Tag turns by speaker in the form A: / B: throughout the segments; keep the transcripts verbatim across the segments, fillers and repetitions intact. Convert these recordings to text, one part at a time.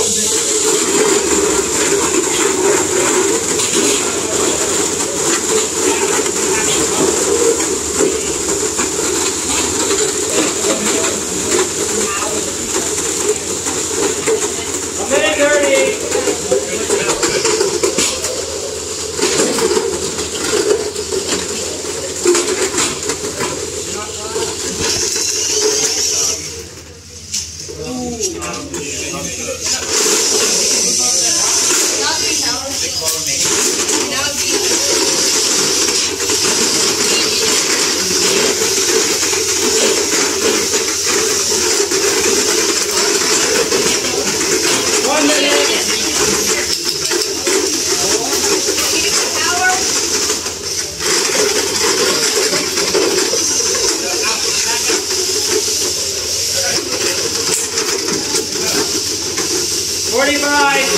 A: forty-five.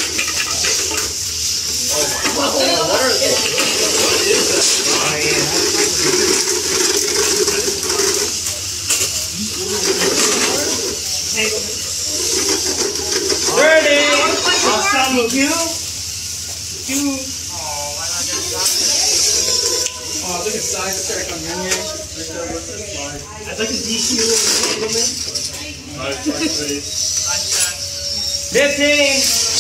A: thirty.
B: Awesome. You. You. Oh, look at size check on your name. I'd like a D Q
A: fifteen.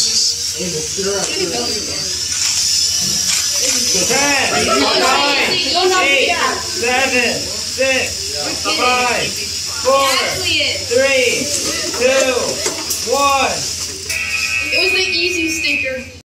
A: ten. nine. eight. seven. six. five. four. three. two. one.
C: It was the easy stinker.